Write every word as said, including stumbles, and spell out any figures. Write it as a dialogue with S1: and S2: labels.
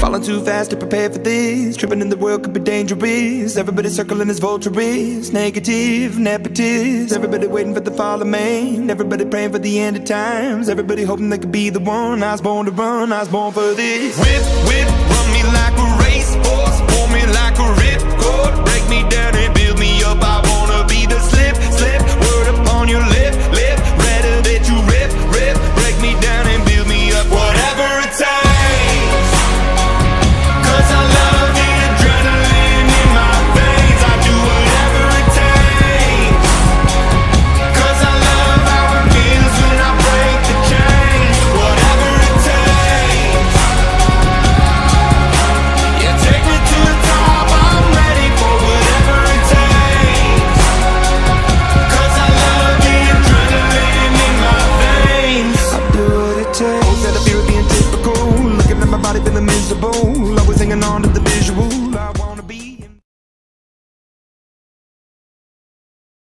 S1: Falling too fast to prepare for this. Tripping in the world could be dangerous. Everybody circling as vultures. Negative, nepotist. Everybody waiting for the fall of man. Everybody praying for the end of times. Everybody hoping they could be the one. I was born to run, I was born for this. Whip, whip, run me like a racehorse. Pull me like a ripcord. Break me down and build me up. I wanna be the slip, slip. Word upon your lip, lip. Rather that you rip, rip. Break me down and build me up. Whatever it takes. Cause I love the adrenaline in my veins. I do whatever it takes. Cause I love how it feels when I break the chains. Whatever it takes. Yeah, take me to the top. I'm ready for whatever it takes. Cause I love the adrenaline in my veins. I do what it takes. Instead of fear of being typical, looking at my body feeling miserable. Always hanging on to the visual. I